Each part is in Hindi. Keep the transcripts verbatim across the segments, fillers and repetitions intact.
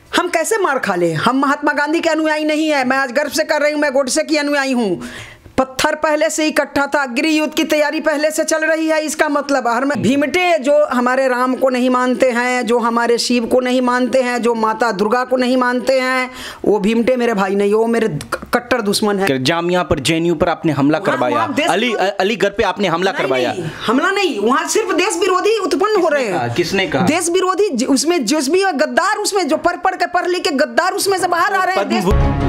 हम कैसे मार खा ले? हम महात्मा गांधी के अनुयायी नहीं है। मैं आज गर्व से कर रही हूँ, मैं गोडसे की अनुयायी हूँ। पत्थर पहले से इकट्ठा था, गृह युद्ध की तैयारी पहले से चल रही है। इसका मतलब हर में भीमटे जो हमारे राम को नहीं मानते हैं, जो हमारे शिव को नहीं मानते हैं, जो माता दुर्गा को नहीं मानते हैं, वो भीमटे मेरे भाई नहीं, वो मेरे कट्टर दुश्मन है। जामिया पर, जेएनयू पर आपने हमला करवाया, अली अलीगढ़ पे आपने हमला करवाया। हमला नहीं, वहाँ सिर्फ देश विरोधी उत्पन्न हो रहे हैं। किसने कहा? देश विरोधी, उसमें जो भी गद्दार, उसमें जो पढ़ पढ़ के पढ़ लिख के गद्दार उसमें से बाहर आ रहे हैं।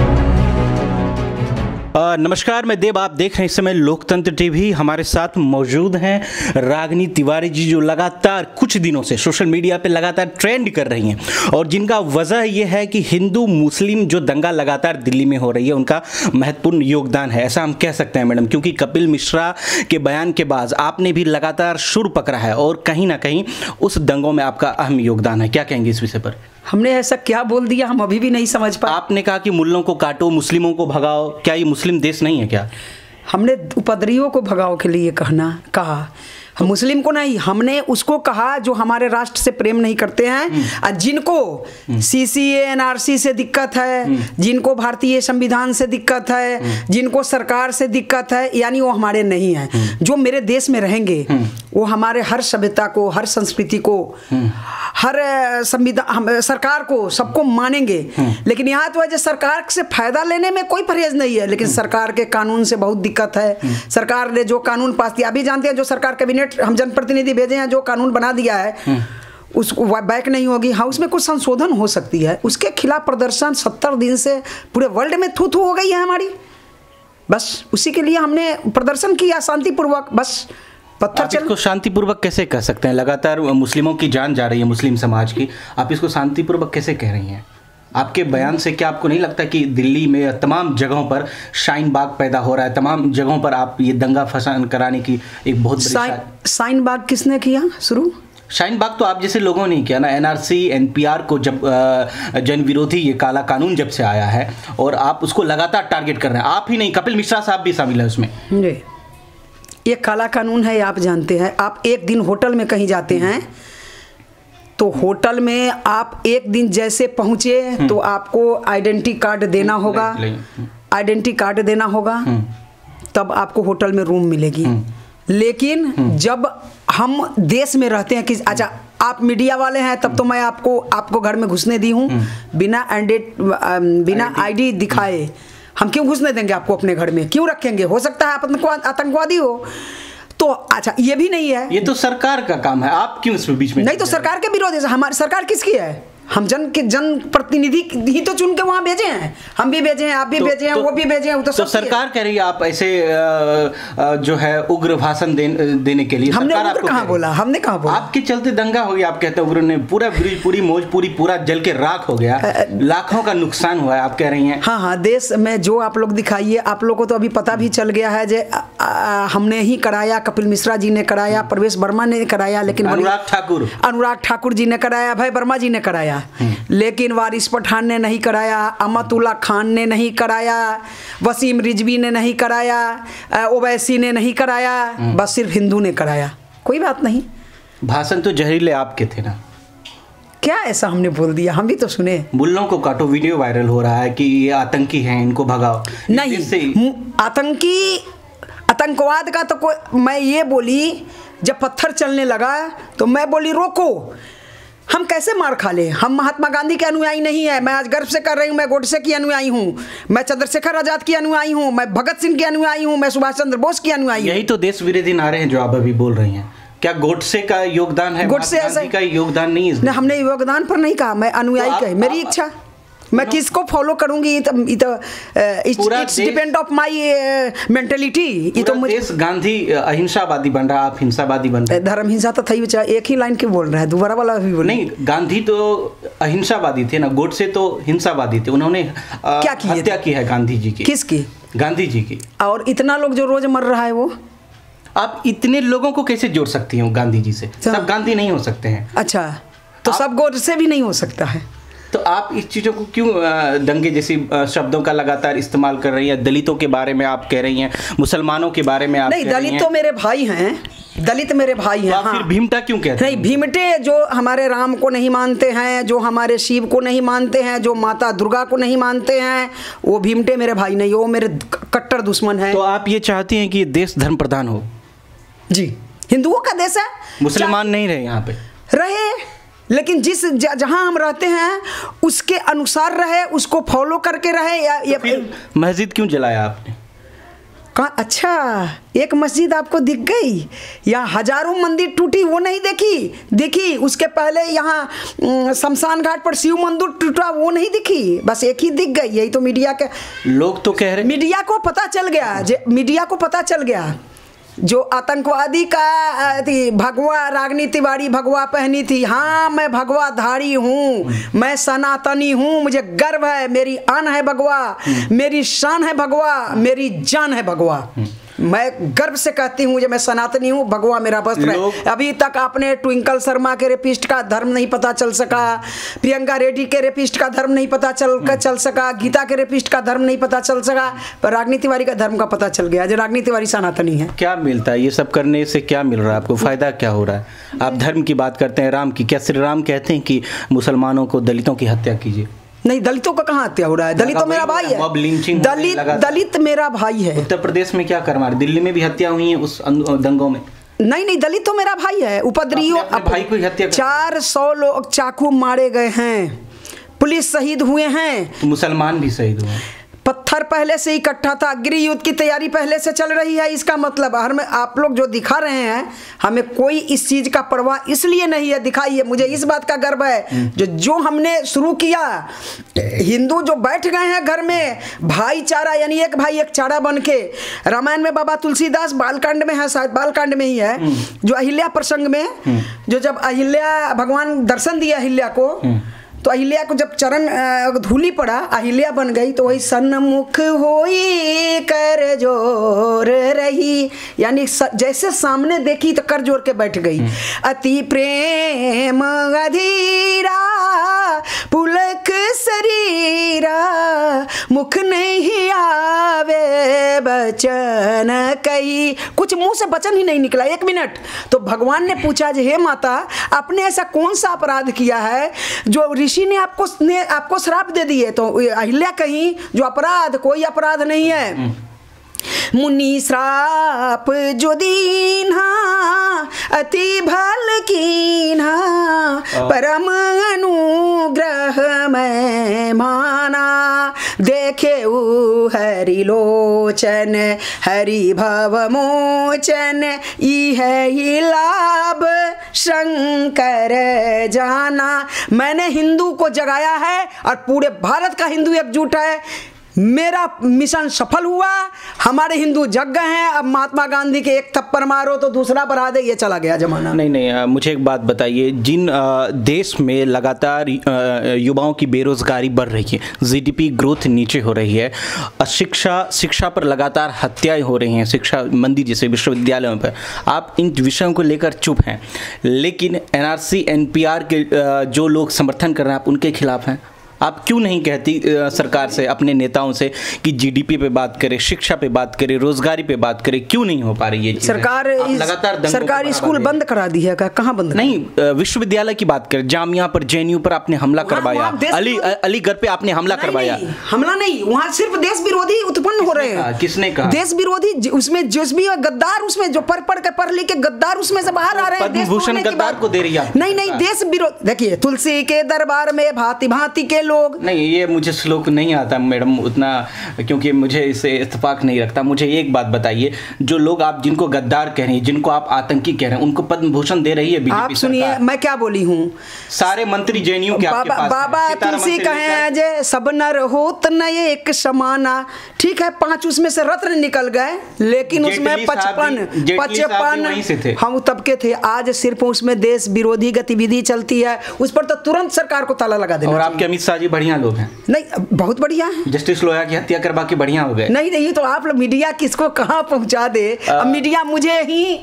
आ, नमस्कार, मैं देव, आप देख रहे हैं इस समय लोकतंत्र टीवी। हमारे साथ मौजूद हैं रागिनी तिवारी जी, जो लगातार कुछ दिनों से सोशल मीडिया पे लगातार ट्रेंड कर रही हैं और जिनका वजह यह है कि हिंदू मुस्लिम जो दंगा लगातार दिल्ली में हो रही है उनका महत्वपूर्ण योगदान है, ऐसा हम कह सकते हैं मैडम, क्योंकि कपिल मिश्रा के बयान के बाद आपने भी लगातार सुर पकड़ा है और कहीं ना कहीं उस दंगों में आपका अहम योगदान है। क्या कहेंगे इस विषय पर? हमने ऐसा क्या बोल दिया, हम अभी भी नहीं समझ पाए। आपने कहा कि मुल्लों को काटो, मुस्लिमों को भगाओ। क्या ये मुस्लिम देश नहीं है क्या? हमने उपद्रवियों को भगाओ के लिए कहना कहा, हम मुस्लिम को नहीं। हमने उसको कहा जो हमारे राष्ट्र से प्रेम नहीं करते हैं और जिनको सीसीए एनआरसी से दिक्कत है, जिनको भारतीय संविधान से दिक्कत है, जिनको सरकार से दिक्कत है, यानी वो हमारे नहीं हैं। जो मेरे देश में रहेंगे वो हमारे हर सभ्यता को, हर संस्कृति को, हर संविधान, सरकार को, सबको मानेंगे। लेकिन यहाँ तो है जो सरकार से फायदा लेने में कोई परहेज नहीं है, लेकिन सरकार के कानून से बहुत दिक्कत है। सरकार ने जो कानून पास किया, अभी जानते हैं जो सरकार कैबिनेट हम जनप्रतिनिधि भेजे हैं, जो कानून बना दिया है उसको बैक नहीं होगी। हाँ, उसमें कुछ संशोधन हो सकती है। उसके खिलाफ प्रदर्शन सत्तर दिन से पूरे वर्ल्ड में थू थू हो गई है हमारी। बस उसी के लिए हमने प्रदर्शन किया शांतिपूर्वक। बस पत्थर चल इसको शांतिपूर्वक कैसे कह सकते हैं? लगातार मुस्लिमों की जान जा रही है, मुस्लिम समाज की, आप इसको शांतिपूर्वक कैसे कह रही हैं? आपके बयान से क्या आपको नहीं लगता कि दिल्ली में तमाम जगहों पर शाहीन बाग पैदा हो रहा है, तमाम जगहों पर आप ये दंगा फसाद कराने की एक बहुत बड़ी शाहीन बाग किसने किया शुरू? शाहीन बाग तो आप जैसे लोगों ने किया ना। एनआरसी एनपीआर को जब जन विरोधी ये काला कानून जब से आया है और आप उसको लगातार टारगेट कर रहे हैं, आप ही नहीं, कपिल मिश्रा साहब भी शामिल है उसमें। जी, ये काला कानून है, आप जानते हैं। आप एक दिन होटल में कहीं जाते हैं तो होटल में आप एक दिन जैसे पहुंचे तो आपको आइडेंटिटी कार्ड देना होगा, आइडेंटिटी कार्ड देना होगा, तब आपको होटल में रूम मिलेगी। लेकिन जब हम देश में रहते हैं कि अच्छा आप मीडिया वाले हैं, तब तो मैं आपको आपको घर में घुसने दी हूँ बिना एंडेट बिना आईडी दिखाए। हम क्यों घुसने देंगे आपको अपने घर में? क्यों रखेंगे? हो सकता है आप आतंकवादी हो। तो अच्छा, ये भी नहीं है, ये तो सरकार का काम है, आप क्यों इसमें बीच में? नहीं तो सरकार के विरोध है। हमारी सरकार किसकी है? हम जन के जन प्रतिनिधि ही तो चुन के वहां भेजे हैं। हम भी भेजे हैं, आप भी तो, भेजे हैं, तो, वो भी भेजे हैं। तो, तो सरकार कह रही है आप ऐसे जो है उग्र भाषण दे, देने के लिए। हमने उग्र कहाँ बोला? हमने कहाँ बोला? आपके चलते दंगा हो गया, आप कहते हैं उग्र ने पूरा ब्रिज, पूरी मौज, पूरी पूरा जल के राख हो गया, लाखों का नुकसान हुआ है, आप कह रही हैं। हाँ हाँ, देश में जो आप लोग दिखाइए, आप लोग को तो अभी पता भी चल गया है जो हमने ही कराया, कपिल मिश्रा जी ने कराया, प्रवेश वर्मा ने कराया, लेकिन अनुराग ठाकुर अनुराग ठाकुर जी ने कराया, अभय वर्मा जी ने कराया, लेकिन वारिस पठान ने नहीं कराया, अमतुल्ला खान ने नहीं कराया, वसीम रिजवी ने नहीं कराया, ओवैसी ने नहीं कराया, बस सिर्फ हिंदू ने कराया। कोई बात नहीं। भाषण तो जहरीले आपके थे ना? क्या ऐसा हमने बोल दिया? हम भी तो सुने। मुल्लों को काटो वीडियो वायरल हो रहा है कि ये आतंकी हैं, इनको भगाओ। नहीं, आतंकी आतंकवाद का तो कोई, मैं ये बोली जब पत्थर चलने लगा तो मैं बोली रोको। हम कैसे मार खा ले? हम महात्मा गांधी के अनुयायी नहीं है। मैं आज गर्व से कर रही हूँ, मैं गोडसे की अनुयायी हूँ, मैं चंद्रशेखर आजाद की अनुयायी हूँ, मैं भगत सिंह की अनुयायी हूँ, मैं सुभाष चंद्र बोस की अनुयायी हूँ। यही तो देश विरोधी नारे हैं जो आप अभी बोल रही हैं। क्या गोडसे का योगदान है? गोडसे ऐसा का योगदान नहीं है। हमने योगदान पर नहीं कहा, मैं अनुयायी तो कही, मेरी इच्छा, मैं किसको फॉलो करूंगी ये तो it's depend of my mentality. ये तो मुझे गांधी अहिंसावादी बन रहा, आप हिंसावादी बन रहे। धर्म हिंसा तो थी, एक ही लाइन क्यों बोल रहा है? दोबारा वाला भी बोल। नहीं, गांधी तो अहिंसावादी थे ना, गोडसे तो हिंसावादी थे। उन्होंने क्या की हत्या की है गांधी जी की। किसकी? गांधी जी की। और इतना लोग जो रोज मर रहा है वो, आप इतने लोगों को कैसे जोड़ सकती हो गांधी जी से? सब गांधी नहीं हो सकते हैं। अच्छा, तो सब गोडसे भी नहीं हो सकता है? तो आप इस चीज़ों को क्यों दंगे जैसी शब्दों का लगातार इस्तेमाल कर रही हैं? दलितों के बारे में आप कह रही हैं, मुसलमानों के बारे में आप नहीं, दलित तो मेरे भाई हैं, दलित मेरे भाई हैं। हाँ। फिर भीमटा क्यों कहते हैं? नहीं, भीमटे जो हमारे राम को नहीं मानते हैं, जो हमारे शिव को नहीं मानते हैं, जो माता दुर्गा को नहीं मानते हैं, वो भीमटे मेरे भाई नहीं, वो मेरे कट्टर दुश्मन हैं। तो आप ये चाहती हैं कि ये देश धर्म प्रधान हो? जी, हिंदुओं का देश है, मुसलमान नहीं रहे यहाँ पे, रहे, लेकिन जिस जहां हम रहते हैं उसके अनुसार रहे, उसको फॉलो करके रहे। या, तो फिर मस्जिद क्यों जलाया आपने? कहाँ? अच्छा, एक मस्जिद आपको दिख गई? यहाँ हजारों मंदिर टूटी, वो नहीं देखी? देखी। उसके पहले यहाँ शमशान घाट पर शिव मंदिर टूटा, वो नहीं दिखी? बस एक ही दिख गई। यही तो मीडिया के लोग तो कह रहे, मीडिया को पता चल गया, मीडिया को पता चल गया। जो आतंकवादी का थी भगवा, रागनी तिवारी भगवा पहनी थी। हाँ, मैं भगवा धारी हूँ, मैं सनातनी हूँ, मुझे गर्व है, मेरी आन है भगवा, मेरी शान है भगवा, मेरी जान है भगवा। मैं गर्व से कहती हूँ जब मैं सनातनी हूँ, भगवा मेरा वस्त्र है। अभी तक आपने ट्विंकल शर्मा के रेपिस्ट का धर्म नहीं पता चल सका, प्रियंका रेड्डी के रेपिस्ट का धर्म नहीं पता चल कर चल सका, गीता के रेपिस्ट का धर्म नहीं पता चल सका, पर रागनी तिवारी का धर्म का पता चल गया। जो रागनी तिवारी सनातनी है। क्या मिलता है ये सब करने से? क्या मिल रहा है आपको? फायदा क्या हो रहा है? आप धर्म की बात करते हैं, राम की। क्या श्री राम कहते हैं कि मुसलमानों को, दलितों की हत्या कीजिए? नहीं, दलितों का कहाँ हत्या हो रहा है? दलित तो मेरा भाई है, दलित दलित मेरा भाई है। उत्तर प्रदेश में क्या कर मारे? दिल्ली में भी हत्या हुई है उस दंगों में। नहीं नहीं, दलित तो मेरा भाई है। उपद्रवियों, भाई को हत्या, चार सौ लोग चाकू मारे गए हैं, पुलिस शहीद हुए हैं, तो मुसलमान भी शहीद हुए। पत्थर पहले से इकट्ठा था, गृह युद्ध की तैयारी पहले से चल रही है। इसका मतलब हर में आप लोग जो दिखा रहे हैं, हमें कोई इस चीज का परवाह इसलिए नहीं है। दिखाइए, मुझे इस बात का गर्व है जो जो हमने शुरू किया। हिंदू जो बैठ गए हैं घर में भाईचारा, यानी एक भाई एक चारा बन के। रामायण में बाबा तुलसीदास बालकांड में है, शायद बालकांड में ही है, जो अहिल्या प्रसंग में, जो जब अहिल्या भगवान दर्शन दिया अहिल्या को, तो अहिल्या को जब चरण धूली पड़ा, अहिल्या बन गई, तो वही सन्मुख होई कर जोर रही, यानी जैसे सामने देखी तो कर जोर के बैठ गई। अति प्रेम अधीरा पुलक शरीरा, मुख नहीं आवे बचन कही। कुछ मुंह से वचन ही नहीं निकला, एक मिनट। तो भगवान ने पूछा, हे माता, आपने ऐसा कौन सा अपराध किया है जो ऋषि ने आपको ने आपको श्राप दे दिए? तो अहिल्या कहीं, जो अपराध, कोई अपराध नहीं है। मुनि श्राप जो दीन्हा अति भल कीन्हा, परम अनुग्रह में माना। देखे हरि लोचन हरि भव मोचन, इह ही लाभ शंकर जाना। मैंने हिंदू को जगाया है और पूरे भारत का हिंदू एकजुट है। मेरा मिशन सफल हुआ, हमारे हिंदू जग गए हैं। अब महात्मा गांधी के एक थप्पड़ मारो तो दूसरा बढ़ा दे, ये चला गया जमाना। नहीं नहीं, आ, मुझे एक बात बताइए, जिन आ, देश में लगातार युवाओं की बेरोजगारी बढ़ रही है, जीडीपी ग्रोथ नीचे हो रही है, शिक्षा शिक्षा पर लगातार हत्याएं हो रही हैं, शिक्षा मंदिर जैसे विश्वविद्यालयों पर, आप इन विषयों को लेकर चुप हैं, लेकिन एनआरसी एनपीआर के आ, जो लोग समर्थन कर रहे हैं, आप उनके खिलाफ हैं। आप क्यों नहीं कहती सरकार से, अपने नेताओं से, कि जीडीपी पे बात करें, शिक्षा पे बात करें, रोजगारी पे बात करें? क्यों नहीं हो पा रही है सरकार? लगातार सरकारी स्कूल बंद करा दी है, कहाँ बंद? नहीं, विश्वविद्यालय की बात करें, जामिया पर, जेएनयू पर आपने हमला करवाया, अली अलीगढ़ पे आपने हमला करवाया। हमला नहीं, वहाँ सिर्फ देश विरोधी उत्पन्न हो रहे हैं। किसने कहा? देश विरोधी, उसमें जो भी गद्दार, उसमें जो पढ़ पढ़ के पढ़ लिख के गद्दार उसमें से बाहर आ रहे हैं। पद्म भूषण गद्दार को दे रही है? नहीं नहीं, देश विरोध। देखिए, तुलसी के दरबार में भांति भांति के लोग। नहीं, ये मुझे श्लोक नहीं आता मैडम उतना, क्योंकि मुझे इससे इत्तेफाक नहीं रखता। मुझे एक बात बताइए, जो लोग आप जिनको गद्दार कह रहे हैं, जिनको आप आतंकी कह रहे हैं, उनको पद्म भूषण दे रही है बीजेपी सरकार। आप सुनिए, मैं क्या बोली हूँ। सारे मंत्री जेएनयू के आपके पास, बाबा तुलसी कहे हैं जे सब नर होत न एक समाना। ठीक है, पांच उसमें से रत्न निकल गए, लेकिन उसमें पचपन पचपन हम तब के थे। आज सिर्फ उसमें देश विरोधी गतिविधि चलती है, उस पर तो तुरंत सरकार को ताला लगा देना। और आपके अमित शाह गुप्ता जी बढ़िया लोग हैं? नहीं, बहुत बढ़िया है। जस्टिस लोया की हत्या करवा के बढ़िया हो गए? नहीं नहीं, तो आप लोग मीडिया किसको कहाँ पहुँचा दे। अब मीडिया मुझे ही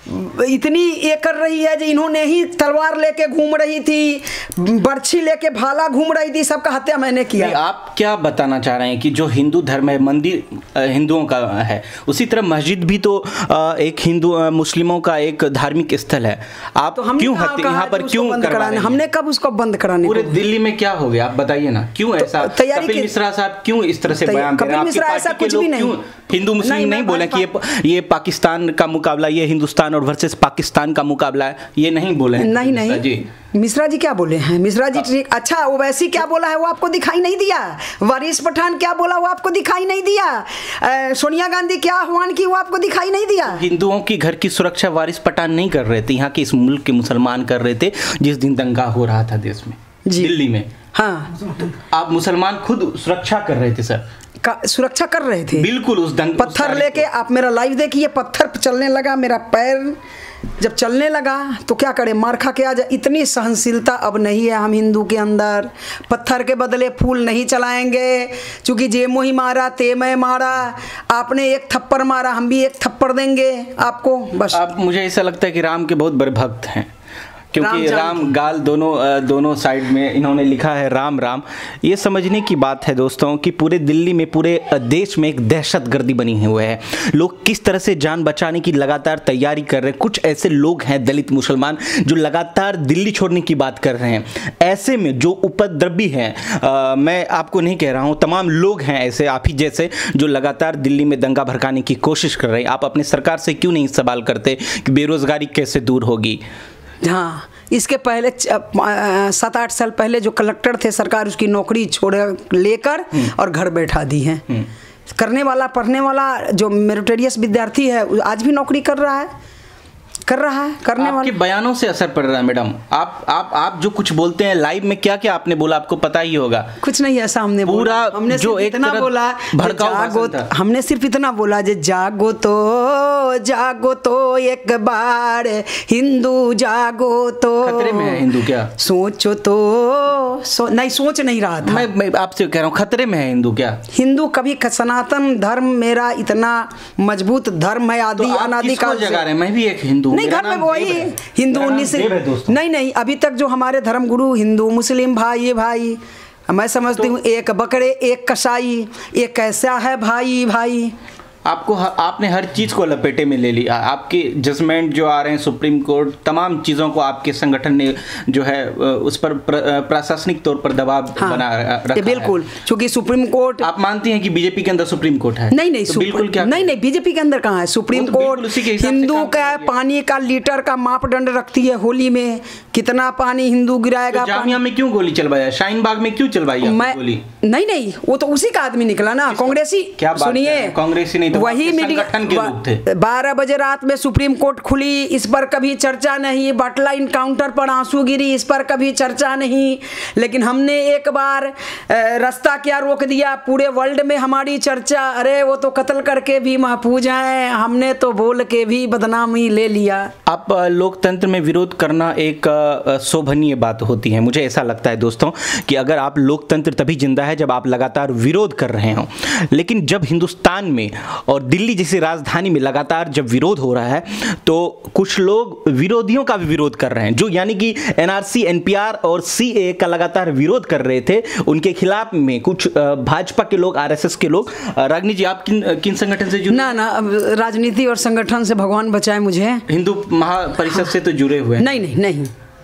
इतनी ये कर रही है, जो इन्होंने ही तलवार लेके घूम रही थी, बर्छी लेके भाला घूम रही थी, सबका हत्या मैंने किया। आप क्या बताना चाह रहे हैं कि जो हिंदू धर्म है, मंदिर हिंदुओं का है, उसी तरह मस्जिद भी तो एक हिंदू मुस्लिमों का एक धार्मिक स्थल है। आप तो क्यों यहाँ पर क्यों बंद कराने? हमने कब उसको बंद कराने? पूरे दिल्ली में क्या हो गया आप बताइए ना, क्यों ऐसा? कपिल मिश्रा साहब क्यों इस तरह से बयान दे रहे हैं? मिश्रा ऐसा कुछ भी नहीं, हिंदू मुस्लिम नहीं बोले कि ये ये पाकिस्तान का मुकाबला, ये हिंदुस्तान और वर्सेस पाकिस्तान का मुकाबला है, ये नहीं बोले हैं। नहीं नहीं जी, मिश्रा जी क्या बोले हैं? मिश्रा जी ठीक, अच्छा ओवैसी क्या बोला है वो आपको दिखाई नहीं दिया? वारिस पठान क्या बोला वो आपको दिखाई नहीं दिया? सोनिया गांधी क्या आह्वान की वो आपको दिखाई नहीं दिया? हिंदुओं की घर की सुरक्षा वारिस पठान नहीं कर रहे थे, यहाँ के इस मुल्क के मुसलमान कर रहे थे जिस दिन दंगा हो रहा था देश में, दिल्ली में। हाँ, आप मुसलमान खुद सुरक्षा कर रहे थे सर, का सुरक्षा कर रहे थे बिल्कुल। उस दंग पत्थर लेके आप मेरा लाइव देखिए, पत्थर चलने लगा, मेरा पैर जब चलने लगा तो क्या करे, मार खा के आ जाए। इतनी सहनशीलता अब नहीं है हम हिंदू के अंदर। पत्थर के बदले फूल नहीं चलाएंगे, क्योंकि जे मोही मारा ते मैं मारा, आपने एक थप्पड़ मारा हम भी एक थप्पड़ देंगे आपको, बस। अब मुझे ऐसा लगता है कि राम के बहुत बड़े भक्त हैं, क्योंकि राम, राम गाल दोनों दोनों साइड में इन्होंने लिखा है राम राम। ये समझने की बात है दोस्तों कि पूरे दिल्ली में, पूरे देश में एक दहशतगर्दी बनी हुई है। लोग किस तरह से जान बचाने की लगातार तैयारी कर रहे हैं। कुछ ऐसे लोग हैं दलित मुसलमान जो लगातार दिल्ली छोड़ने की बात कर रहे हैं। ऐसे में जो उपद्रवी हैं, आ, मैं आपको नहीं कह रहा हूँ, तमाम लोग हैं ऐसे आप ही जैसे जो लगातार दिल्ली में दंगा भड़काने की कोशिश कर रहे हैं। आप अपने सरकार से क्यों नहीं सवाल करते कि बेरोजगारी कैसे दूर होगी? हाँ, इसके पहले सात आठ साल पहले जो कलेक्टर थे, सरकार उसकी नौकरी छोड़ लेकर और घर बैठा दी है। करने वाला, पढ़ने वाला जो मेरिटोरियस विद्यार्थी है आज भी नौकरी कर रहा है, कर रहा है करने वाला। आपके बयानों से असर पड़ रहा है मैडम। आप आप आप जो कुछ बोलते हैं लाइव में, क्या क्या आपने बोला आपको पता ही होगा। कुछ नहीं ऐसा हमने पूरा हमने जो एक इतना बोला, जागो, हमने सिर्फ इतना बोला जे जागो तो जागो तो एक बार हिंदू जागो तो। खतरे में है हिंदू क्या? सोचो तो सो, नहीं सोच नहीं रहा था। मैं, मैं आपसे कह रहा हूँ खतरे में है हिंदू क्या? हिंदू कभी, सनातन धर्म मेरा इतना मजबूत धर्म है, आदि अनादि काल से। जगा रहे, मैं भी एक हिंदू, नहीं घर में वही हिंदू उन्नीस नहीं नहीं अभी तक जो हमारे धर्म गुरु हिंदू मुस्लिम भाई भाई मैं समझती हूँ, एक बकरे एक कसाई, एक कैसा है भाई भाई। आपको आपने हर चीज़ को लपेटे में ले लिया। आपके जजमेंट जो आ रहे हैं सुप्रीम कोर्ट, तमाम चीज़ों को आपके संगठन ने जो है उस पर प्रशासनिक तौर पर दबाव हाँ, बना रखा बिल्कुल, क्योंकि सुप्रीम कोर्ट। आप मानती हैं कि बीजेपी के अंदर सुप्रीम कोर्ट है? नहीं नहीं तो बिल्कुल क्या नहीं नहीं बीजेपी के अंदर कहाँ है सुप्रीम तो कोर्ट? हिंदू का पानी का लीटर का मापदंड रखती है, होली में कितना पानी हिंदू गिराएगा। जामिया में क्यों गोली चलवाया, शाहीन बाग में क्यों चलवाई गोली? नहीं नहीं वो तो उसी का आदमी निकला ना, कांग्रेसी। क्या सुनिए, कांग्रेसी नहीं तो वही मीडिया। बारह बजे रात में सुप्रीम कोर्ट खुली, इस पर कभी चर्चा नहीं। बाटला इनकाउंटर पर आंसू गिरी, इस पर कभी चर्चा नहीं। लेकिन हमने एक बार रास्ता क्या रोक दिया, पूरे वर्ल्ड में हमारी चर्चा, अरे वो तो कत्ल करके भी महफूज हैं, हमने तो बोल के भी बदनामी ले लिया। आप लोकतंत्र में विरोध करना एक शोभनीय बात होती है। मुझे ऐसा लगता है दोस्तों कि अगर आप लोकतंत्र तभी जिंदा है जब आप लगातार विरोध कर रहे हो। लेकिन जब हिंदुस्तान में और दिल्ली जैसी राजधानी में लगातार जब विरोध हो रहा है तो कुछ लोग विरोधियों का भी विरोध कर रहे हैं, जो यानी कि एनआरसी, एनपीआर और सीए का लगातार विरोध कर रहे थे। उनके खिलाफ में कुछ भाजपा के लोग, आरएसएस के लोग। रागनी जी, आप किन किन संगठन से जुड़े? ना ना राजनीति और संगठन से भगवान बचाए मुझे। हिंदू महापरिषद से तो जुड़े हुए? नहीं नहीं नहीं,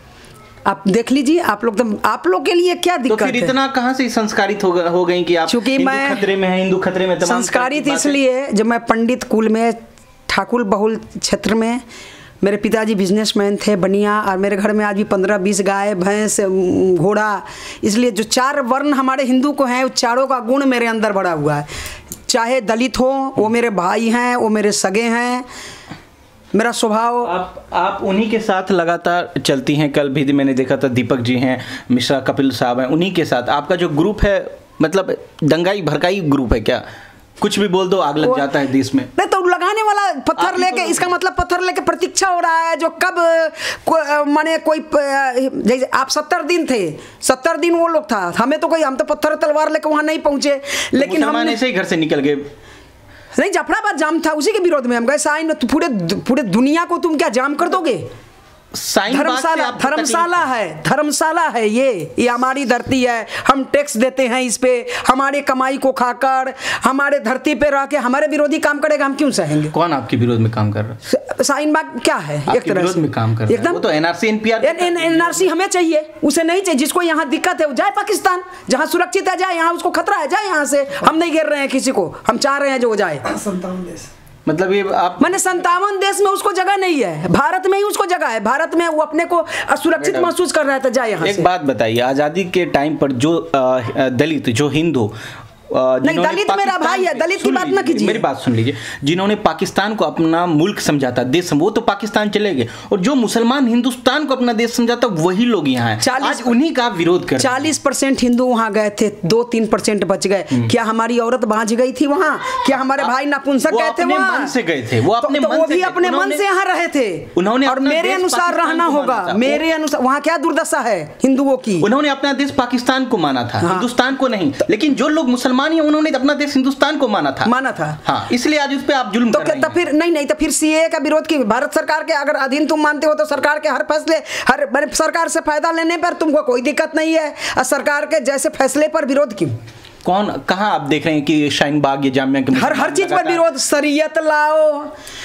आप देख लीजिए। आप लोग तो, आप लोग के लिए क्या दिक्कत है? तो फिर इतना कहाँ से संस्कारित हो, हो गई कि आप चूंकि मैं खतरे में है, हिंदू खतरे में? संस्कारित इसलिए जब मैं पंडित कुल में, ठाकुर बहुल क्षेत्र में, मेरे पिताजी बिजनेसमैन थे, बनिया, और मेरे घर में आज भी पंद्रह बीस गाय भैंस घोड़ा। इसलिए जो चार वर्ण हमारे हिंदू को हैं, चारों का गुण मेरे अंदर बढ़ा हुआ है। चाहे दलित हो, वो मेरे भाई हैं, वो मेरे सगे हैं। मेरा स्वभाव, आप आप उन्हीं के साथ लगातार चलती हैं। कल भी मैंने देखा था दीपक जी हैं, मिश्रा कपिल साहब हैं, उन्हीं के साथ आपका जो ग्रुप है, मतलब दंगाई भड़काई ग्रुप है क्या? कुछ भी बोल दो आग लग जाता है देश में। नहीं तो लगाने वाला पत्थर लेके, इसका मतलब पत्थर लेके प्रतीक्षा हो रहा है जो कब को, माने कोई जैसे आप सत्तर दिन थे, सत्तर दिन वो लोग था, हमें तो कोई, हम तो पत्थर तलवार लेके वहां नहीं पहुंचे, लेकिन हम ऐसे ही घर से निकल गए। नहीं, जफराबाद जाम था, उसी के विरोध में हम गए। साइन पूरे पूरे दुनिया को तुम क्या जाम कर दोगे? धर्मशाला धर्मशाला है, धर्मशाला है ये ये हमारी धरती है, हम टैक्स देते हैं इस पे, हमारे कमाई को खाकर हमारे धरती पे रह के हमारे विरोधी काम करेगा, हम क्यों सहेंगे? कौन आपके विरोध में काम कर रहा है? शाहीन बाग क्या है? एक तरह से में काम कर रहा है। वो तो एनआरसी एनपीआर एनआरसी हमें चाहिए, उसे नहीं चाहिए। जिसको यहाँ दिक्कत है वो जाए पाकिस्तान, जहाँ सुरक्षित है जाए, यहाँ उसको खतरा है जाए यहाँ से। हम नहीं घेर रहे हैं किसी को, हम चाह रहे हैं जो वो जाए। मतलब ये आप मैंने संतावन देश में उसको जगह नहीं है, भारत में ही उसको जगह है। भारत में वो अपने को असुरक्षित महसूस कर रहा था, जाए यहाँ से। एक बात बताइए, आज़ादी के टाइम पर जो दलित, जो हिंदू, नहीं दलित मेरा भाई है, दलित की बात ना कीजिए, मेरी बात सुन लीजिए, जिन्होंने पाकिस्तान को अपना मुल्क समझा था, देश, वो तो पाकिस्तान चले गए, और जो मुसलमान हिंदुस्तान को अपना देश समझा था वही लोग यहाँ हैं। आज उन्हीं का विरोध कर, चालीस परसेंट हिंदू वहाँ गए थे, दो तीन परसेंट बच गए। क्या हमारी औरत बाँझ गई थी वहाँ? क्या हमारे भाई नपुंसक गए थे वहाँ? मन से गए थे वो, अपने वो भी अपने मन से यहाँ रहे थे उन्होंने, और मेरे अनुसार रहना होगा, मेरे अनुसार। वहाँ क्या दुर्दशा है हिंदुओं की? उन्होंने अपना देश पाकिस्तान को माना था, हिंदुस्तान को नहीं। लेकिन जो लोग मुसलमान हैं उन्होंने अपना देश हिंदुस्तान को माना था, माना था। हाँ, इसलिए आज उस पे आप जुल्म तो कर रहे हैं। फिर नहीं नहीं तो फिर सीए का विरोध की, भारत सरकार के अगर अधीन तुम मानते हो तो सरकार के हर फैसले, हर सरकार से फायदा लेने पर तुमको कोई दिक्कत नहीं है, और सरकार के जैसे फैसले पर विरोध क्यों? कौन, कहाँ आप देख रहे हैं कि शाहीन बाग ये जामिया के हर हर चीज पर विरोध? शरीयत लाओ,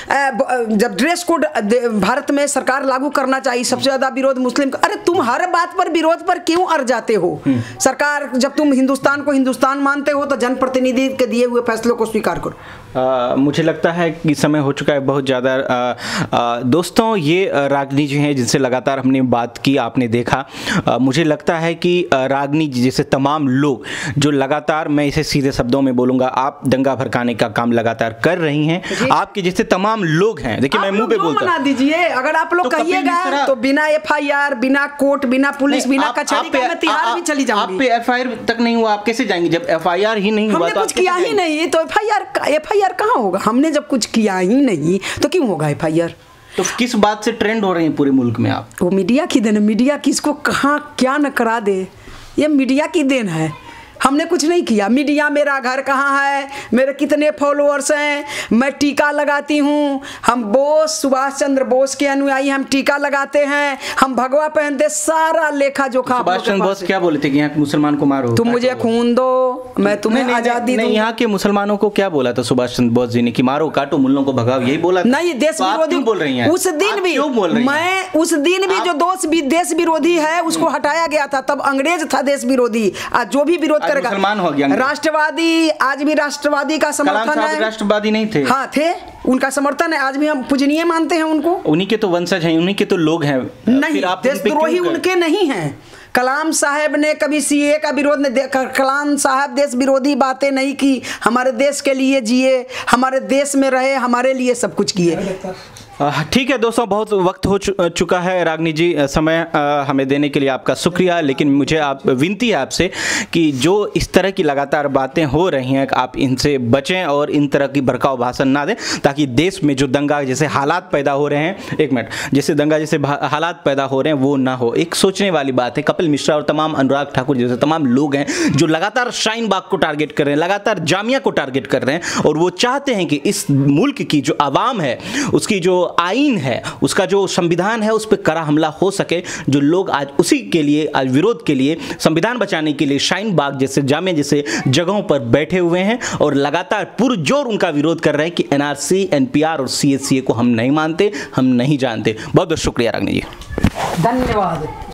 जब ड्रेस कोड भारत में सरकार लागू करना चाहिए, सबसे ज्यादा विरोध मुस्लिम। अरे तुम हर बात पर विरोध पर क्यों अड़ जाते हो? सरकार, जब तुम हिंदुस्तान को हिंदुस्तान मानते हो तो जनप्रतिनिधि के दिए हुए फैसलों को स्वीकार करो। आ, मुझे लगता है कि समय हो चुका है बहुत ज़्यादा। दोस्तों, ये रागनी जी हैं जिनसे लगातार हमने बात की, आपने देखा। आ, मुझे लगता है कि रागनी जी जैसे तमाम लोग जो लगातार, मैं इसे सीधे शब्दों में बोलूँगा, आप दंगा भड़काने का काम लगातार कर रही हैं। आपके जैसे तमाम लोग हैं, देखिए मैं मुंह पे बोलता हूं, बना दीजिए। अगर आप लोग कहिएगा तो बिना एफआईआर, बिना कोर्ट, बिना पुलिस, बिना कचहरी का मैं तिहाड़ भी चली जाऊंगी। आप पे एफआईआर तक नहीं हुआ, आप कैसे जाएंगे जब एफआईआर ही नहीं हुआ? हमने कुछ किया ही नहीं तो एफआईआर एफआईआर कहाँ होगा? हमने जब कुछ किया ही नहीं तो क्यों होगा एफआईआर? तो किस बात से ट्रेंड हो रही है पूरे मुल्क में आप? वो मीडिया की देन है। मीडिया किसको कहाँ क्या न करा दे, ये मीडिया की देन है। हमने कुछ नहीं किया। मीडिया, मेरा घर कहाँ है, मेरे कितने फॉलोअर्स हैं, मैं टीका लगाती हूँ, हम बोस, सुभाष चंद्र बोस के अनुयायी, हम टीका लगाते हैं, हम भगवा पहनते, सारा लेखा जोखा। सुभाष चंद्र बोस क्या बोले थे कि यहाँ मुसलमान को मारो, तुम मुझे खून दो, मैं तुम्हें आजादी दूं। यहाँ के मुसलमानों को क्या बोला था सुभाष चंद्र बोस जी ने कि मारो काटो मुल्लों को भगाओ, यही बोला? नहीं, देश विरोधी बोल रही हैं। उस दिन भी मैं उस दिन भी जो दोस्त भी देश विरोधी है उसको हटाया गया था, तब अंग्रेज था देश विरोधी। आज जो भी विरोध मुसलमान हो गया, राष्ट्रवादी, आज भी राष्ट्रवादी का समर्थन है। राष्ट्रवादी नहीं थे? हाँ थे, उनका समर्थन है, आज भी हम पूजनीय मानते हैं उनको। उन्हीं के तो वंशज हैं, उन्हीं के तो लोग हैं। नहीं, देशद्रोही उनके नहीं हैं। कलाम साहब ने कभी सीए का विरोध नहीं, कलाम साहब देश विरोधी बातें नहीं की, हमारे देश के लिए जिए, हमारे देश में रहे, हमारे लिए सब कुछ किए। ठीक है दोस्तों, बहुत वक्त हो चुका है। रागनी जी, समय हमें देने के लिए आपका शुक्रिया, लेकिन मुझे आप विनती है आपसे कि जो इस तरह की लगातार बातें हो रही हैं आप इनसे बचें और इन तरह की भड़काऊ भाषण ना दें, ताकि देश में जो दंगा जैसे हालात पैदा हो रहे हैं, एक मिनट, जैसे दंगा जैसे हालात पैदा हो रहे हैं वो ना हो। एक सोचने वाली बात है। कपिल मिश्रा और तमाम अनुराग ठाकुर जैसे तमाम लोग हैं जो लगातार शाहीन बाग को टारगेट कर रहे हैं, लगातार जामिया को टारगेट कर रहे हैं, और वो चाहते हैं कि इस मुल्क की जो आवाम है, उसकी जो आईन है, उसका जो संविधान है, उस पर कड़ा हमला हो सके। जो लोग आज उसी के लिए, आज विरोध के लिए, संविधान बचाने के लिए शाहीन बाग जैसे, जामिया जैसे जगहों पर बैठे हुए हैं और लगातार पुरजोर उनका विरोध कर रहे हैं कि एनआरसी, एनपीआर और सीएसीए को हम नहीं मानते, हम नहीं जानते। बहुत बहुत शुक्रिया रागनी जी, धन्यवाद।